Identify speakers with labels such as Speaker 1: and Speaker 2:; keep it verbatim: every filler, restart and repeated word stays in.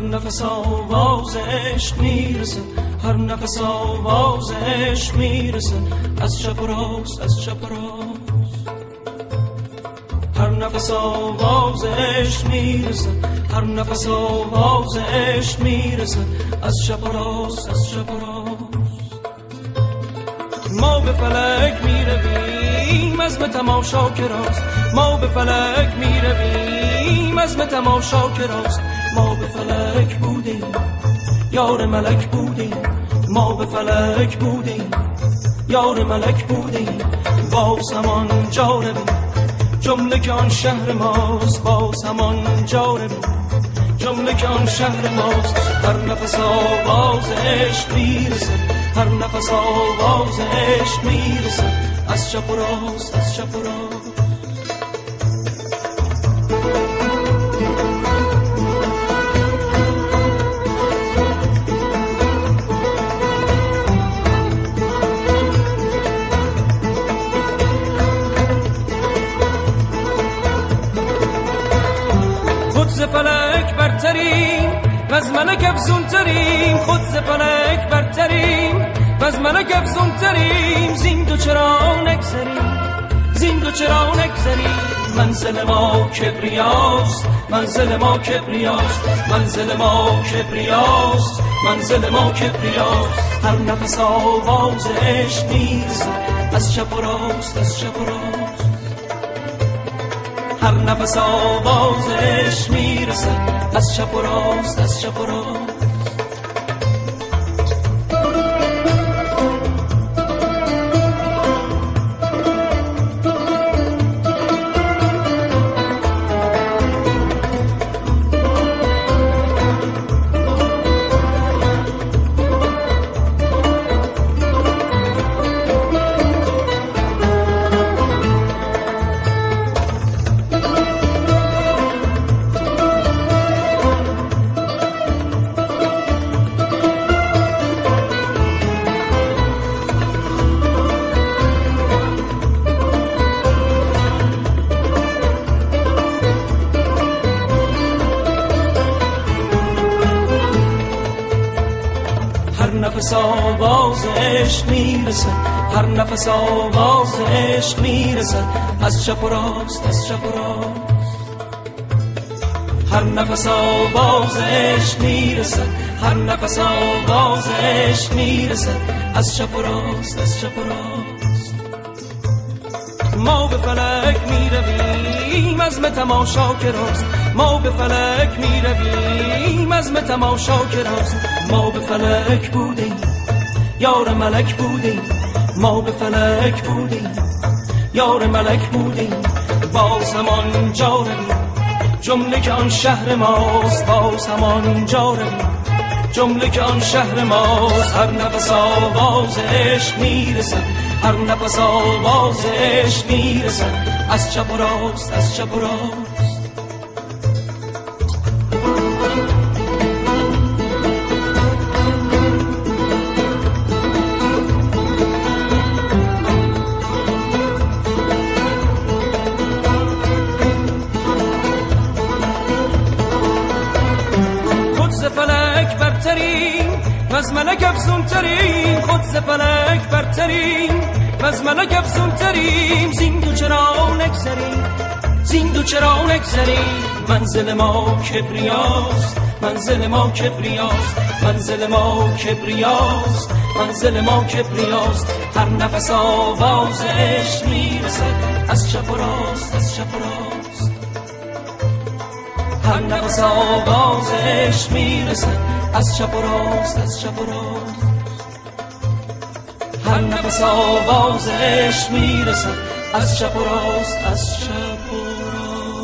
Speaker 1: نفس آوازش میرسه، هر نفس آوازش میرسه، از چپ و راست، از چپ و راست. هر نفس آوازش میرسه، هر نفس آوازش میرسه، از چپ و راست، از چپ و راست. ما به فلک میرویم عزم تماشا که راست، ما به فلک میرویم عزم تماشا که راست. ما به فلک بودیم یار ملک بودیم، ما به فلک بودیم یار ملک بودیم. باز همان جا رویم جمله که آن شهر ماست، باز همان جا رویم جمله که آن شهر ماست. هر نفس آوازش میرسه، هر نفس آوازش میرسه، از چپ و راست، از چپ و راست. خود ز فلک برتریم وز ملک افزون تریم، خود ز فلک برتریم وز ملک افزون تریم. زین دو چرا نگذریم، زین دو چرا نگذریم. منزل ما کبریاست، منزل ما کبریاست، منزل ما کبریاست، منزل ما کبریاست. هر نفس آوازش میرسه، از چپ و راست، از چپ و راست. هر نفس آوازش میرسه، از چپ و راست، از چپ و راست. نفس آوازش میرسه، هر نفس آوازش میرسه، از چپ و راست، از چپ و راست. هر نفس آوازش میرسه، هر نفس آوازش میرسه، از چپ و راست، از چپ و راست. ما به فلک میرویم عزم تماشا که راست، ما به فلک میرویم عزم تماشا که راست. ما به فلک بودیم یار ملک بودیم، ما به فلک بودیم یار ملک بودیم. باز همان جا رویم جمله که آن شهر ماست، باز همان جا رویم جمله که آن شهر ماست. هر نفس آوازش میرسه، هر نفس آوازش میرسه، از چپ و راست، از چپ و راست. وز ملک افزون تریم، خود ز فلک برتریم وز ملک افزون تریم. زین دو چرا نگذریم، زین دو چرا نگذریم. منزل ما کبریاست، منزل ما کبریاست، منزل ما کبریاست، منزل ما کبریاست. هر نفس آوازش میرسه، از چپ و راست، از چپ و راست. هر نفس آوازش میرسه، از چپ و راست، از چپ و راست. هر نفس آوازش میرسه، از چپ و راست، از چپ و راست.